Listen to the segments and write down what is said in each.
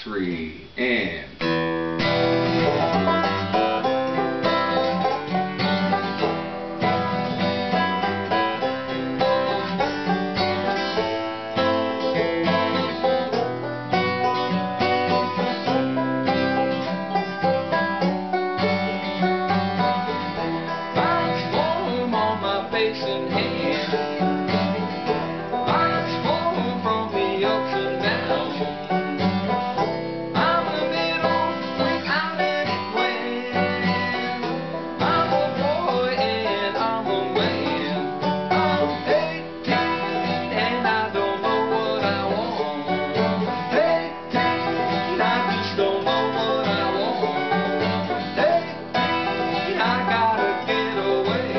3, and... Face and hand, lines falling from the ups and downs. I'm a little without any plan. I'm a boy and I'm a man. I'm 18 and I don't know what I want. 18, I just don't know what I want. 18, I gotta get away.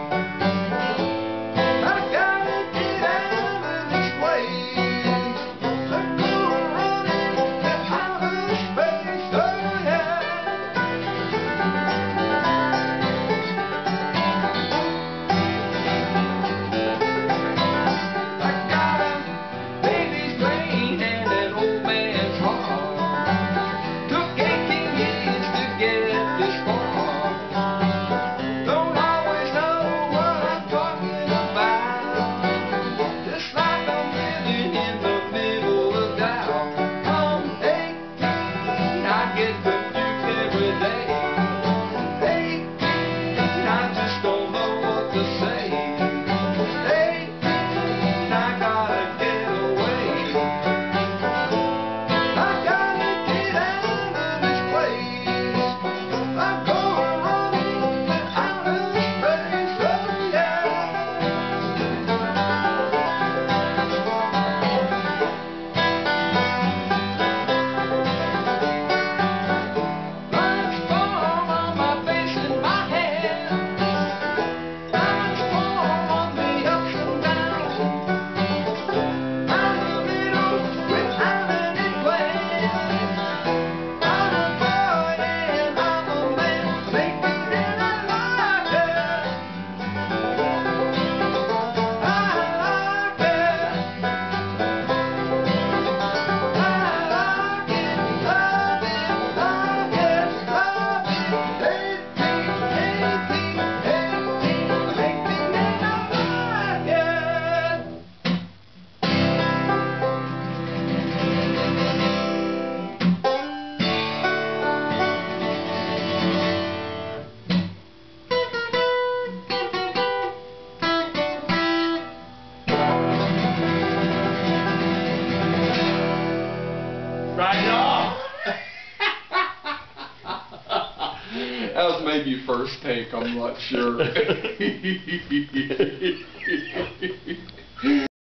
Right off! That was maybe first take, I'm not sure.